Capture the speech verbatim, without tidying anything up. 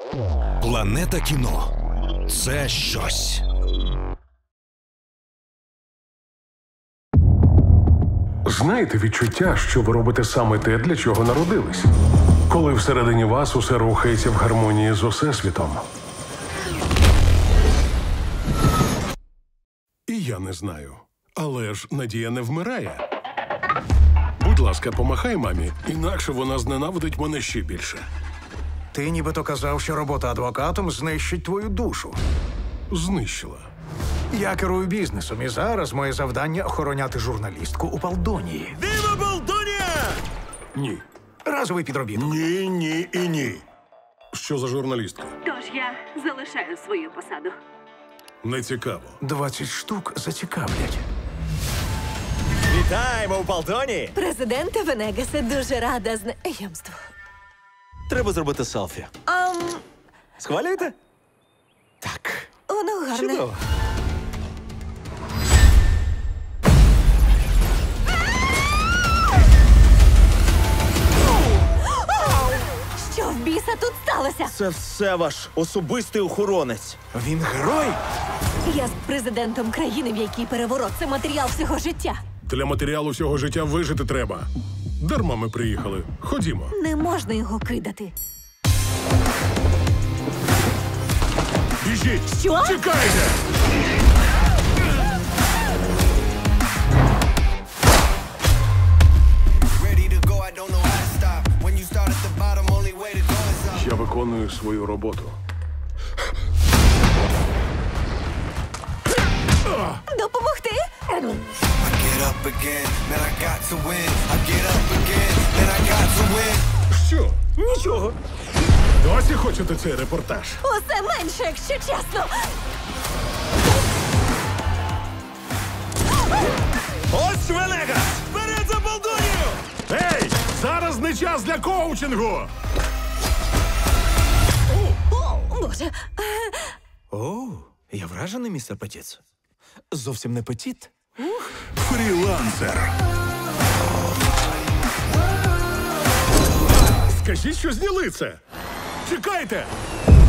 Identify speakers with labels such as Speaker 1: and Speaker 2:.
Speaker 1: Планета кіно – це щось.
Speaker 2: Знаєте відчуття, що ви робите саме те, для чого народились? Коли всередині вас усе рухається в гармонії з Усесвітом. І я не знаю. Але ж надія не вмирає. Будь ласка, помахай мамі, інакше вона зненавидить мене ще більше.
Speaker 3: Ти нібито казав, що робота адвокатом знищить твою душу.
Speaker 2: Знищила.
Speaker 3: Я керую бізнесом, і зараз моє завдання – охороняти журналістку у Палдонії.
Speaker 4: Віва Балдонія!
Speaker 2: Ні.
Speaker 3: Разовий підробіток.
Speaker 2: Ні, ні і ні. Що за журналістка?
Speaker 5: Тож я залишаю свою посаду.
Speaker 2: Не цікаво.
Speaker 3: Двадцять штук зацікавлять.
Speaker 4: Вітаємо у Балдонії!
Speaker 6: Президенте Венегасе, дуже рада знайомству.
Speaker 4: Треба зробити селфі.
Speaker 6: Ам,
Speaker 4: Схвалюєте? Так.
Speaker 6: воно гарне.
Speaker 4: Чудово.
Speaker 6: Що в біса тут сталося?
Speaker 4: Це все ваш особистий охоронець.
Speaker 3: Він герой?
Speaker 6: Я з президентом країни, в якій переворот – це матеріал всього життя.
Speaker 2: Для матеріалу всього життя вижити треба. Дарма ми приїхали. Ходімо.
Speaker 6: Не можна його кидати.
Speaker 2: Біжіть!
Speaker 6: Що?
Speaker 2: Чекайте! Я виконую свою роботу.
Speaker 6: Допомогти?
Speaker 2: Що?
Speaker 4: Нічого.
Speaker 2: Досі хочете цей репортаж?
Speaker 6: Усе менше, якщо чесно.
Speaker 4: Ось Венегас! Вперед за Балдонію!
Speaker 2: Ей! Зараз не час для коучингу!
Speaker 6: О, Боже.
Speaker 4: О, я вражений, містер Петіц. Зовсім не Петіт.
Speaker 2: Фрілансер. Скажіть, що зняли це. Чекайте!